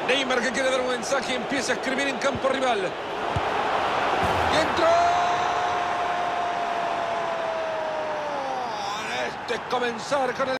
Neymar, que quiere dar un mensaje, empieza a escribir en campo rival. ¡Y entró! Este es comenzar con el